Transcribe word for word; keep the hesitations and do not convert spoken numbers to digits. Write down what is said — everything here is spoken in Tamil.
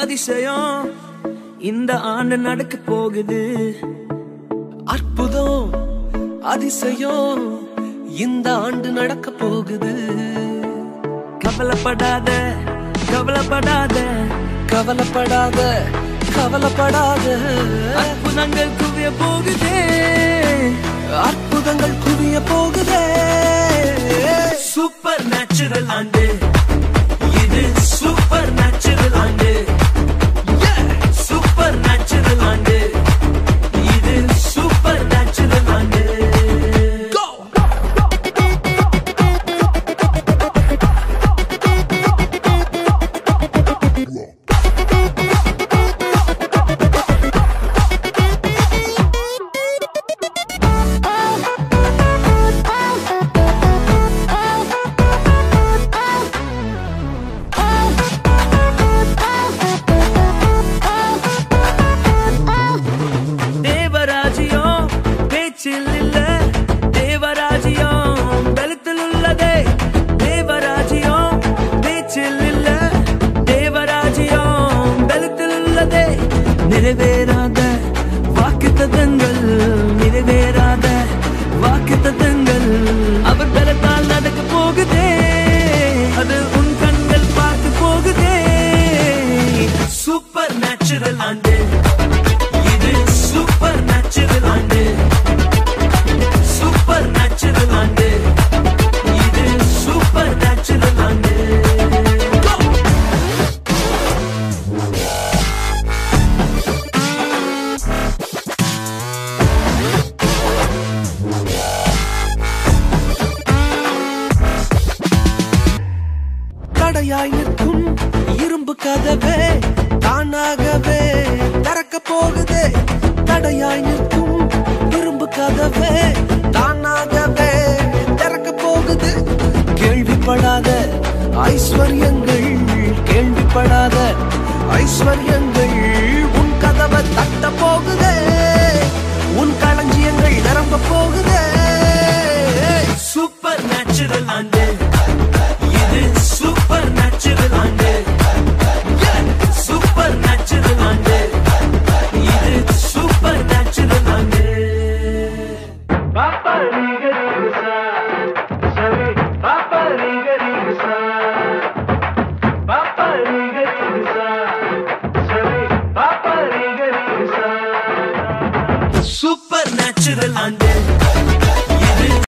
அதிசயம் இந்த ஆண்டு நடக்க போகுது. அற்புதம் அதிசயம் இந்த ஆண்டு நடக்க போகுது. கவலைப்படாத கவலைப்படாத கவலைப்படாத கவலைப்படாத அற்புதங்கள் குவிய போகுதே, அற்புதங்கள் குவிய போகுதே. சூப்பர் நேச்சுரல் ஆண்டு இது, சூப்பர் நேச்சுரல் ஆண்டு, சூப்பர் நேச்சுரல் ஆண்டு இது, சூப்பர் நேச்சுரல் ஆண்டு. நிறைவேறாத வாக்குத்தத்தங்கள், நிறைவேறாத வாக்குத்தத்தங்கள் அவர் பலத்தால் நடக்க போகுதே, அது உன் கண்கள் பார்த்து போகுதே. சூப்பர் நேச்சுரல் ஆண்டு இது, சூப்பர் நேச்சுரல் ஆண்டு, சூப்பர் நேச்சுரல் ஆண்டு இது, சூப்பர் நேச்சுரல் ஆண்டு. தடையாய் நிற்கும் இரும்பு கதவே தானாகவே திறக்க போகுதே. தடையாய் நிற்கும் இரும்பு கதவே தானாகவே திறக்க போகுது. கேள்விப்படாத ஐஸ்வர்யங்கள், கேள்விப்படாத ஐஸ்வர்யங்கள்